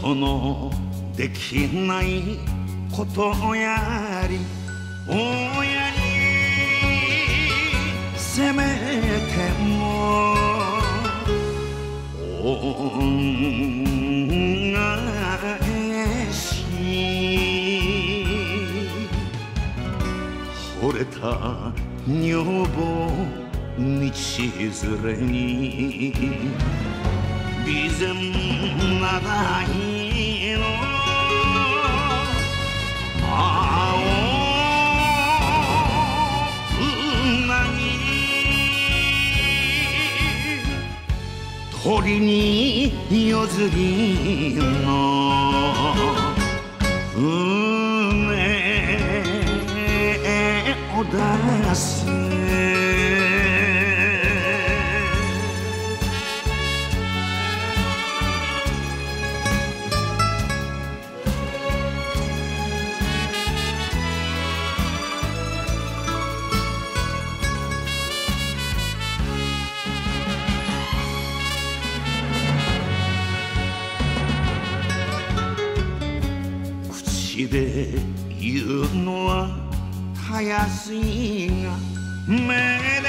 人のできないことやり親にせめても恩返し惚れた女房道連れに備前なだいの青うなぎ鳥に譲りの船を出す口で言うのはたやすいが目で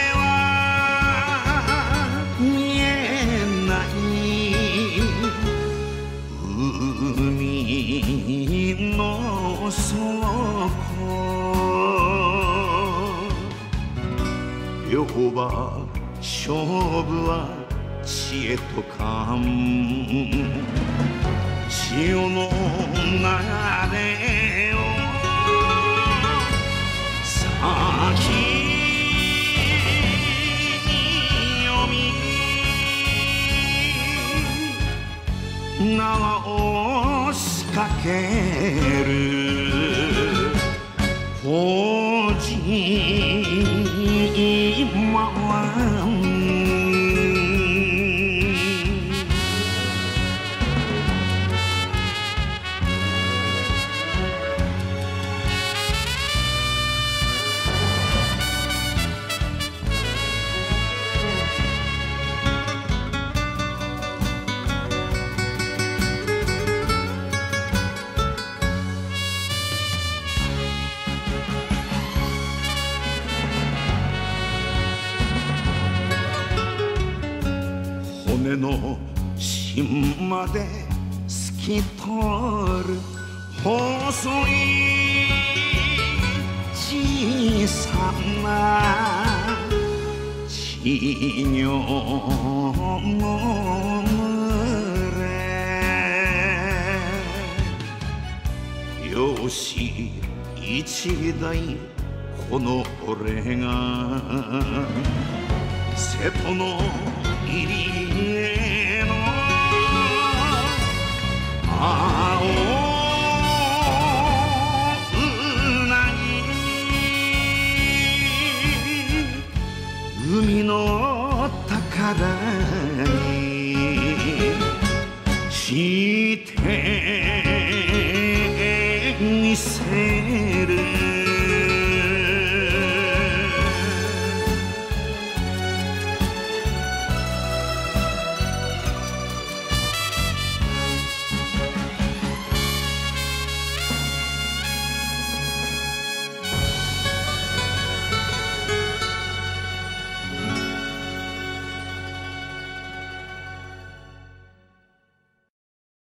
は見えない海の底両馬勝負は知恵と勘潮の流れを先に読み縄を仕掛けるほうじ回ん骨の芯まで透き通る細い小さな稚魚の群れよし一代この俺が瀬戸の入り